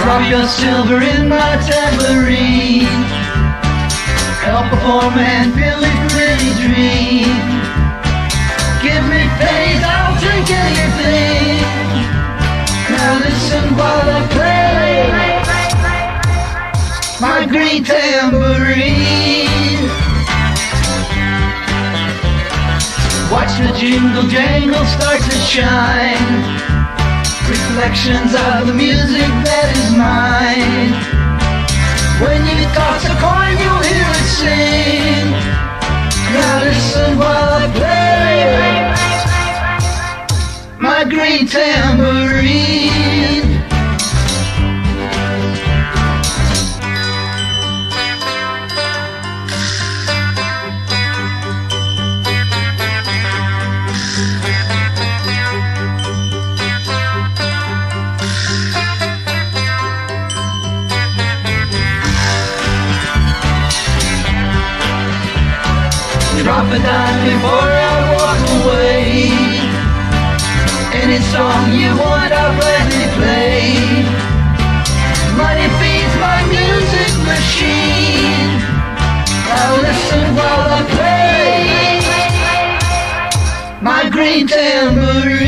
Drop your silver in my tambourine. Help perform and feel a pretty dream. Give me pennies, I'll drink anything. Now listen while I play my green tambourine. Watch the jingle jangle start to shine. Reflections of the music that is mine. When you toss a coin, you'll hear it sing. Now listen while I play my green tambourine. Drop a dime before I walk away. Any song you want, I'll gladly play. Money feeds my music machine. Now listen while I play my green tambourine.